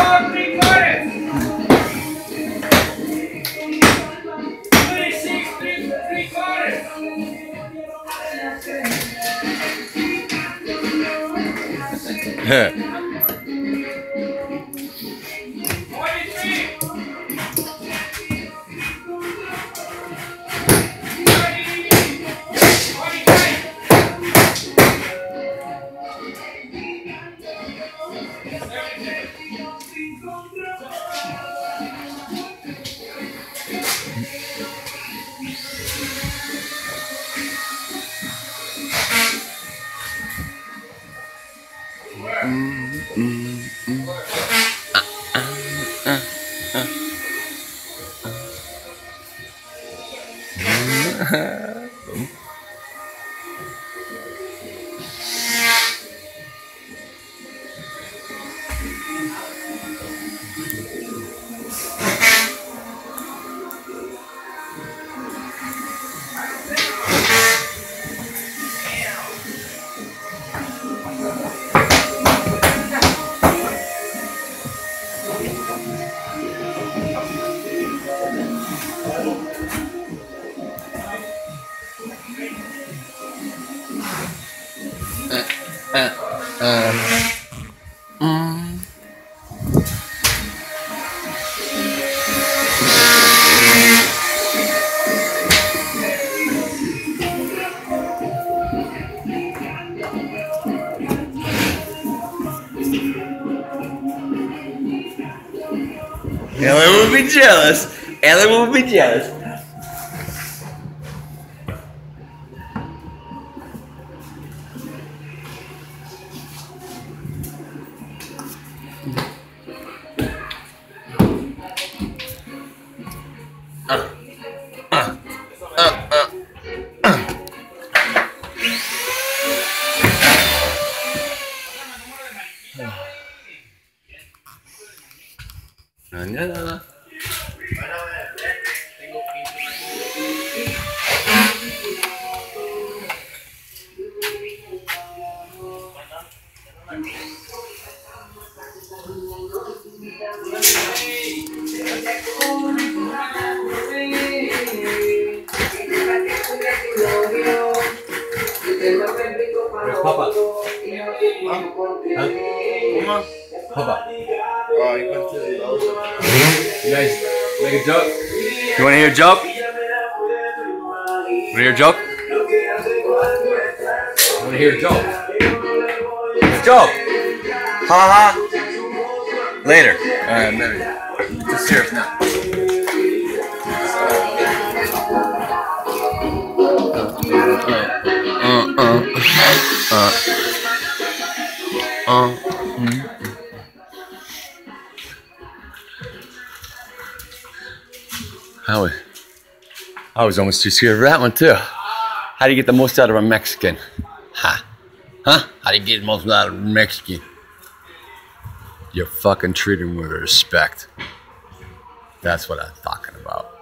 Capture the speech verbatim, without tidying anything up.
Ellen will be jealous. Ellen will be jealous. Uh, uh, uh, uh, uh. No, no, no. Where's Papa? Huh? Huh? Papa. Oh, he went to the other. You guys make a joke? You want to hear a joke? Want to hear a joke? Want to hear a joke? A joke! Ha ha! Later. Alright, maybe. Just serious now. Uh, uh, uh, uh, uh, mm. Howie, I was almost too scared for that one too. How do you get the most out of a Mexican? Ha. Huh? How do you get the most out of a Mexican? You fucking treat him with respect. That's what I'm talking about.